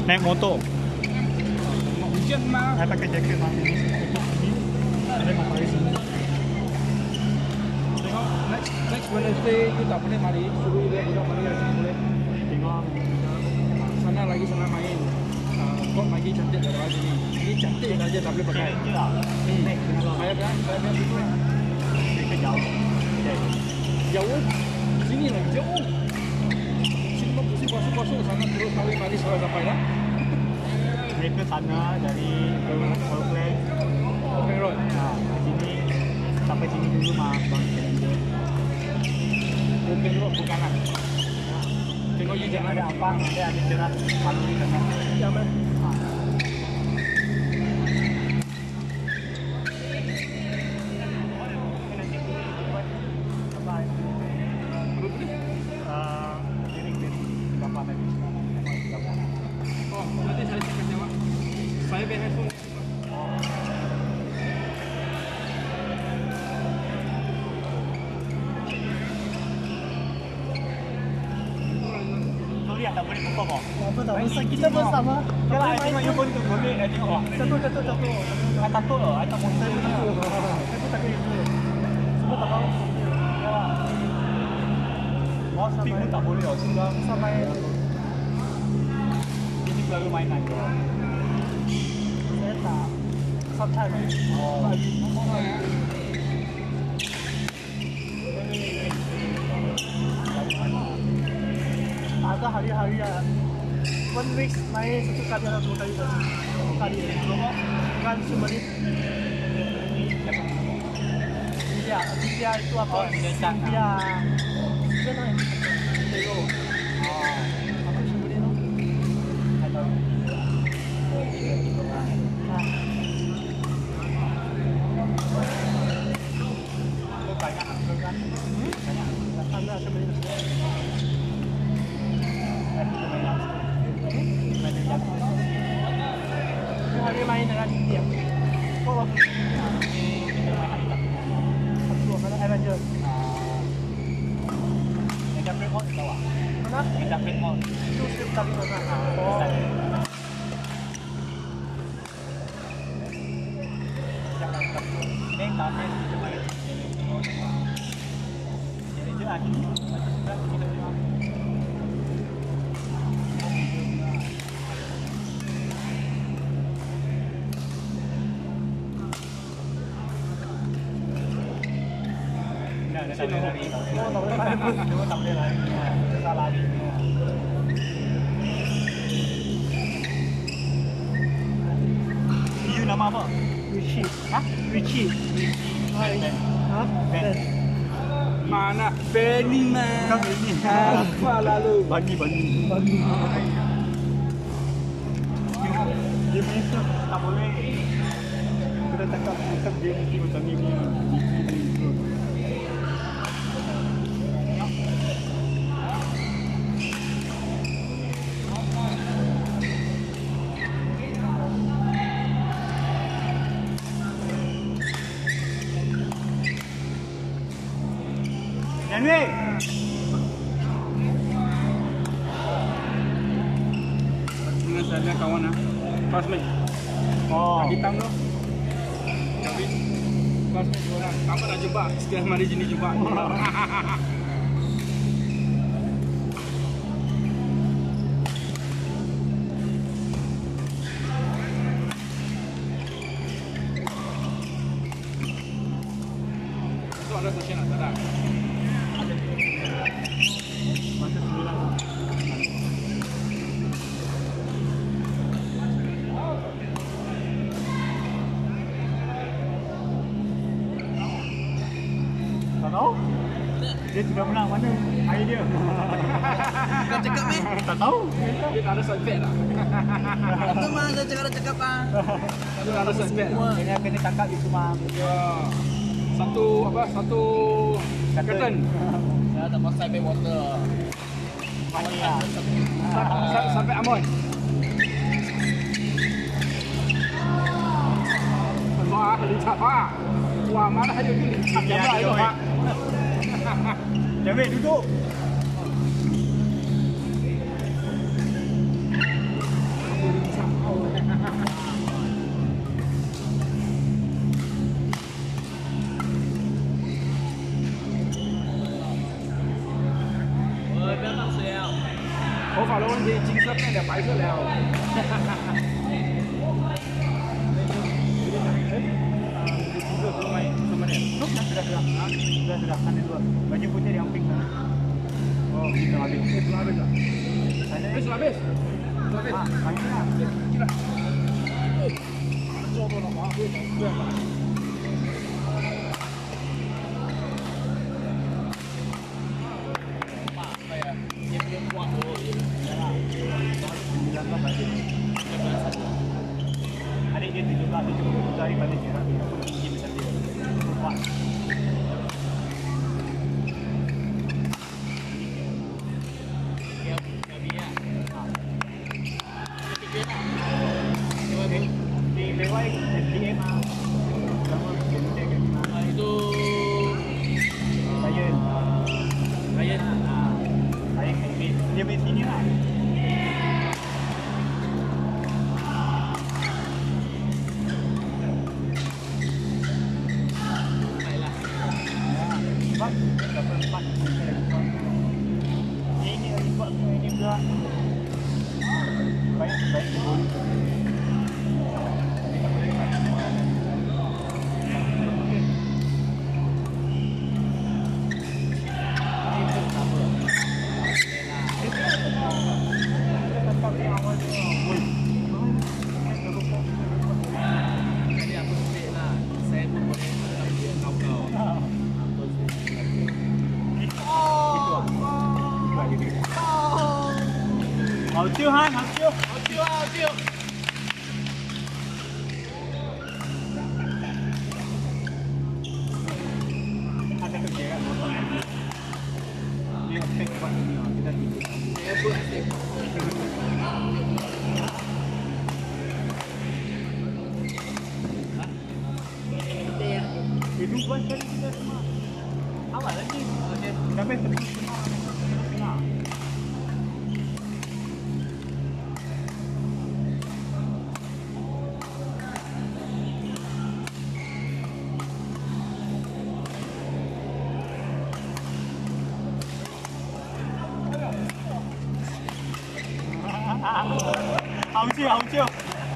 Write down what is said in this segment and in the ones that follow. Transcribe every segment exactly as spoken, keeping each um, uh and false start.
naik motor. Hujan mah. Saya pakai jaket mah. Ada matahari sini. Tengok next next Wednesday you tak boleh mari, suruh dia budak mari sini boleh. Tengok sana lagi sana main. Uh, kok lagi cantik daripada sini. Ini cantik saja tak boleh pakai. Hmm. Saya bilang, saya bilang itu. mereka jauh. Jauh? Sini lagi jauh. Sini mah pusing pasuk-pasuk sana terus mari-mari sampai sampai dah. Mereka sana dari Oakland, Oakland Road. Nah, ke sini sampai sini dulu mah. Oakland Road bukan lah. Tengok je jangan Ada apa? Ada ada jerat malu di sana. Jangan. Saya beli handphone. Sorry, tak boleh perform kok. Apa tak usah, kita pun sama. Ya lah, tengok you pun tu boleh eh tengok wah. Satu, satu, satu. I takut loh, I tak monster ni. Aku takut itu. Semua tak tahu. Ya lah. Mau speed pun tak boleh loh, sudah Sampai ini baru mainan je. saya tak sometimes. Oh. Ada hari-hari ya. One week main satu kali atau dua kali saja. Dua kali. Bukan semenit. Dia, dia itu apa? Dia. Dia nak. Dia. Oh. Apa semenit tu? Atau Anda sebenarnya hari main dengan dia. Oh, satu mana Avenger. Kita play mode tahu ah? Mana? Kita play mode. Itu setiap kali mana? Oh. Jangan takut. Ini tapi kita main. Jadi je ah. Kita kita tak boleh lari. Oh, tak boleh main. Cuma tak boleh lari. Susah lari. You nama apa? Richie. Hah? Richie. Ben. Ha? Ben. Mana Benny man? Bukan Benny. Apa lalu? Bagi bagi. Bagi. Dia mesti tak boleh. Kita cakap cakap dia mesti macam ni ni. Anyway, dengan saya kawan ah, classmate. oh, Hitam tu. Tapi classmate dua orang. Kamu nak jumpa? Setiap hari sini jumpa. Itu ada session tak ada? masa sembilan. Tak tahu? Dia sudah menang mana? Air dia. Kau cakap ni? Tak tahu. Dia tak ada side bet lah. Itu mah saya cakap cakap ah. Dia tak ada side bet. Ini akan ditangkap di rumah. Ya. Satu apa? Satu curtain. Saya tak pasal side water. Mati lah. Sa- Sampai Amoy. Wah, lincah pak. Wah, mana ada ni lincah Ya, jamlah itu oi. pak. David duduk. 头发的问题，金色变成白色了。 Juga belum main sama dia. Sudah sudah sudah. Ha? Sudah sudah kan dua. Baju putih yang pink sana. Oh, kita habis. Eh, sudah habis dah. Sana. Eh, sudah habis. Sudah habis. Ha, panggil lah. Gila. Macam tu nak buat habis. Sudah. Dia punya kuat tu. Sembilan belas baju. Adik dia tu juga ada cukup dari pada dia. Dia besar dia. Wah. Dia dia biar. Ha. Ketiga nak. Dia buat Di lewai D M ah. Sama dia dia ke. ah, itu Saya Ryan. ah saya main dia main sini lah. Baiklah. Sebab dapat empat ini lagi buat ini juga baik baik gol. Jadi aku sedih lah. Saya pun boleh dalam dia kau-kau. Hậu chiêu hai, hậu chiêu. Hậu chiêu, hậu chiêu. Ada kerja kan? Dia take buat ini, kita tidur. Saya pun asik. Kita ya. Itu buat kali kita semua. Awal lagi. Sampai terus semua. Nah. Hậu chiêu, hậu chiêu.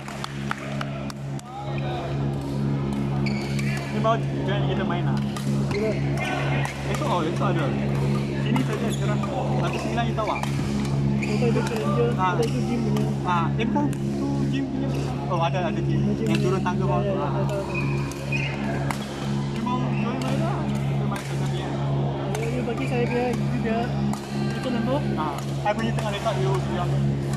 Ni bawa jangan kita main lah. Esok oh, esok ada. Sini saja cerah. Nanti sembilan kita tahu ah. Kita itu challenger, Ah. kita itu gym punya. Ah, eh bukan tu gym punya. Oh ada ada gym. Gym Yang punya. turun tangga bawah. Ya, ya, Ah. tahu, tahu, tahu. Dia mau join main lah. Kita main tengah dia. Ya, you bagi saya biar, you biar itu nombor. Ah, saya punya tengah letak dia yang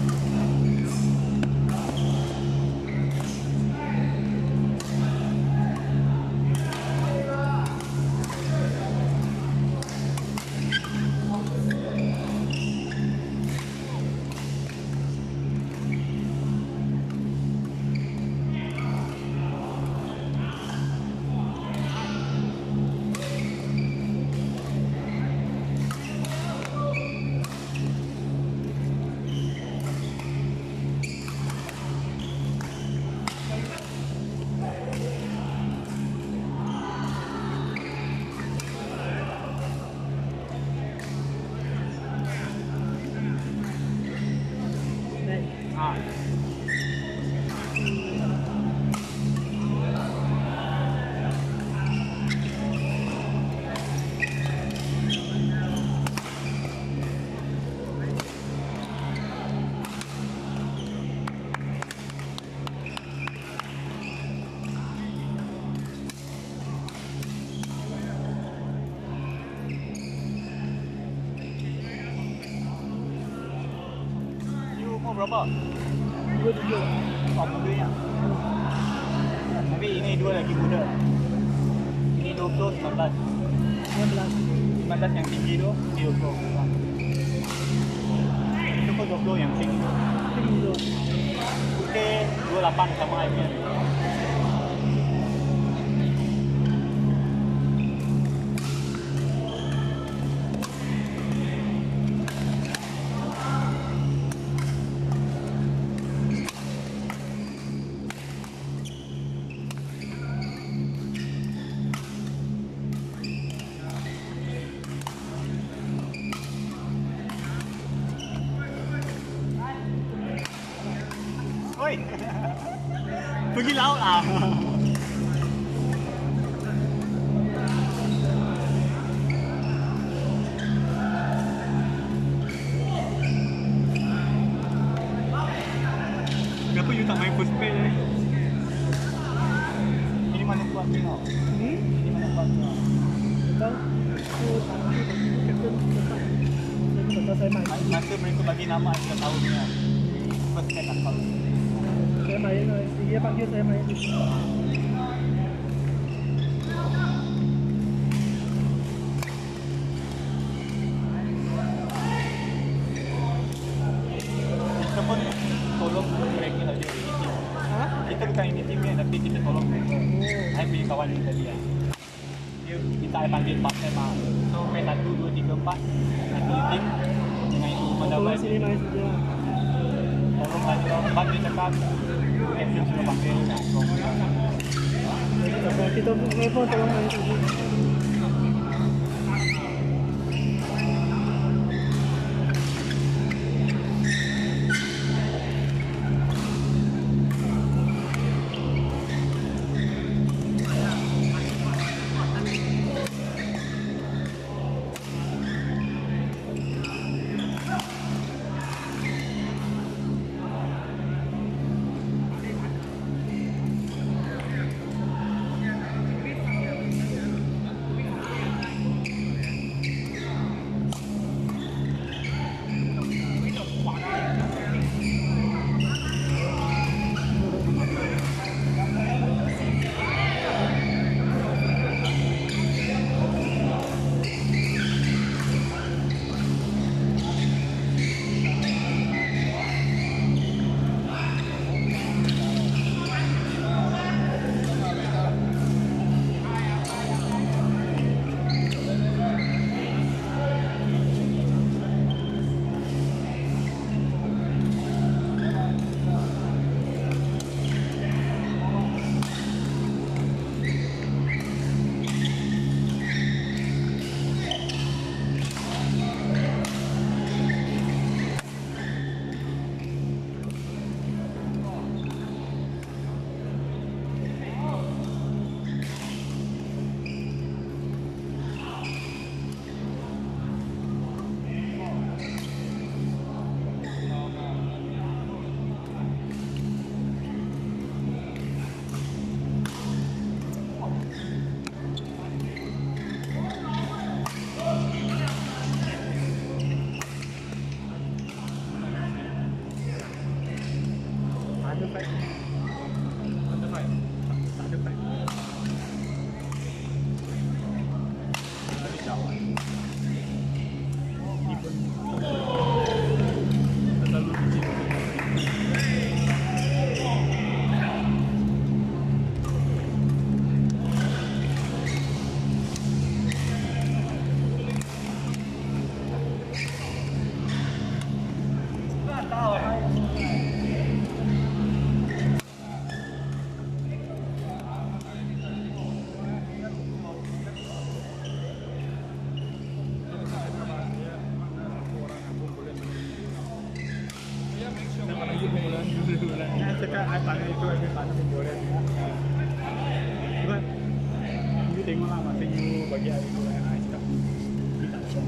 ah. You umur berapa? Dua tiga. Oh, mudanya. Tapi ini dua lagi muda. Ini dua puluh, sembilan belas. Enam belas. sembilan belas yang tinggi tu, ini dua puluh. Itu pun dua puluh yang tinggi tu. Itu muda. Putih dua puluh lapan sama airnya. woi. Pergi laut lah. Kenapa you tak main first pay ni? Ini mana kuat tengok? Hmm? Ini mana kuat tengok? Betul? Aku captain tetap. Betul saya main. Masa mereka bagi nama, kita tahu ni lah. First pay tak tahu. Saya main, dia panggil saya main. Kita pun tolong mereka saja. Ha? Kita bukan ini tim ni, tapi kita tolong mereka. Saya punya kawan ni tadi lah. Dia kita ada panggil part time lah. So main satu, dua, tiga, empat. Satu tim dengan itu mendapat. Tolong sini main saja. Tolong lah dia. Empat dia cakap. Captain sudah panggil. Kita pun tolong main saja. Saya cakap, saya tanya itu, saya tanya pun boleh. Sebab, you tengoklah masa you bagi hari itu, saya cakap, you tak syok.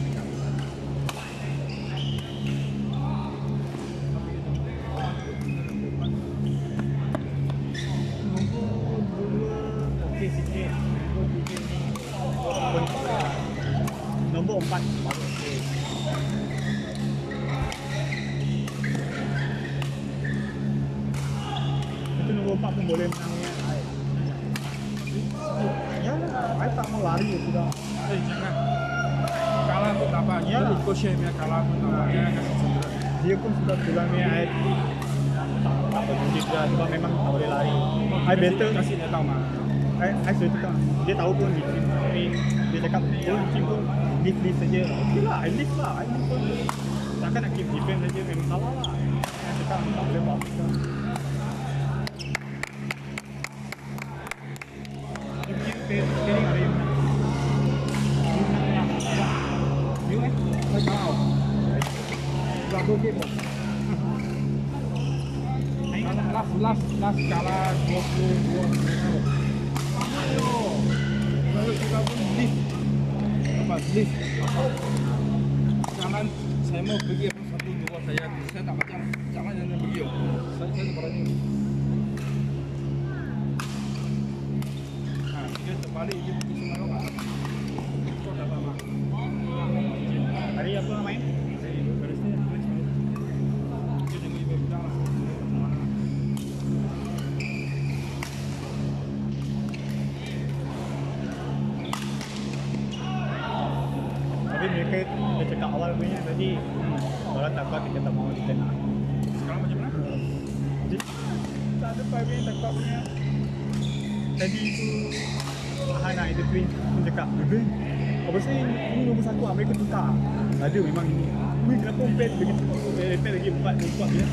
Okey sikit. Nombor empat baru okey. Itu nombor empat pun boleh menang ni. Ya, saya tak mau lari sudah. Eh, jangan. Kalah pun tak apa. Ya lah. Ikut share punya kalah pun tak apa. Dia akan cedera. Dia pun sudah bilang ni, saya tak tak berhenti sudah sebab memang tak boleh lari. Saya better Kasih dia tahu mah. I, I sudah cakap, dia tahu pun di team, tapi dia cakap, oh di team pun leave-leave saja. Okey lah, I leave lah, I leave pun takkan nak keep defense saja, memang salah lah. Saya cakap, tak boleh buat apa. Dia pergi training ada you menang. You menang lah. You eh? Saya tahu. Berapa game pun? Saya last last last kalah dua puluh dua. Ayo. Lalu kita pun lift. Apa lift? Jangan saya mau pergi satu dua saya saya tak macam jangan jangan pergi. Saya saya berani. Ah, dia terbalik dia pergi sana kan. Kau dah lama. Hari apa main? Tapi mereka dah cakap awal punya tadi kalau tak kuat kita tak mau kita nak. Sekarang macam mana? Jadi tak ada pagi tak kuat punya. Tadi tu Han nak itu twin pun cakap, "Bebe, apa sih ini nombor satu ah, mereka tukar." Ada memang ini. Wih, kenapa pet begitu? Eh, pet lagi empat ni kuat dia.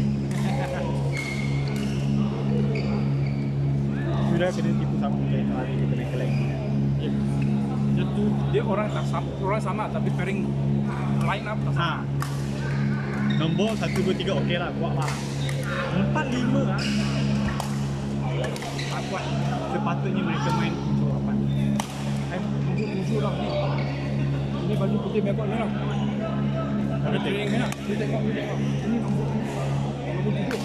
Sudah kena tipu sama kayak hari kita naik keleng. Ya. Dia tu dia orang tak sama, orang sama tapi pairing line up tak sama. Ha. Nombor satu, dua, tiga okey lah, kuat lah. Empat, lima lah. Tak kuat. Sepatutnya mereka main tujuh, lapan. Eh, nombor tujuh lah ni. Ini baju putih merah ni lah. Ada training ni lah. Ni tengok, ni tengok. Ini nombor nombor tujuh.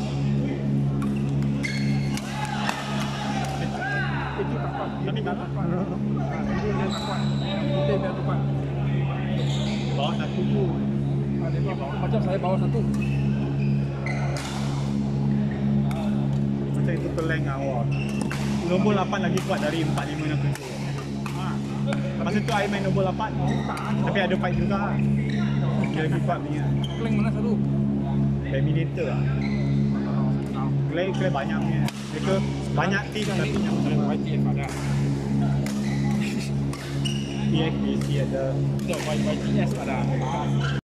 Itu tak kuat. Tapi tak kuat. Ha, itu dia tak kuat. Yang putih merah tu kuat. Bawa satu tu. Ha, dia bawa, macam saya bawa satu. Macam itu keleng lah. Wah. Nombor lapan lagi kuat dari empat, lima, enam, tujuh. Ha. Masa tu I main nombor lapan. Tapi ada fight juga lah. Dia lagi kuat punya. Keleng mana satu? Terminator lah. Keleng, keleng banyak punya. Mereka banyak team tapi yang Y T F ada. T X B C ada. Y T S ada.